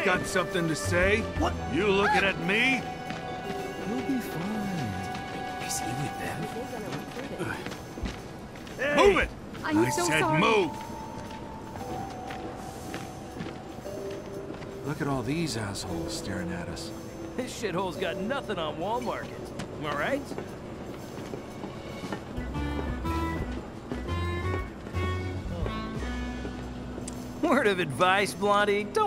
Got something to say? What? You looking at me? We'll be fine. Is he with them? Hey, move it! I'm I so said sorry. move! Look at all these assholes staring at us. This shithole's got nothing on Wall Market. Am I right? Word of advice, Blondie. Don't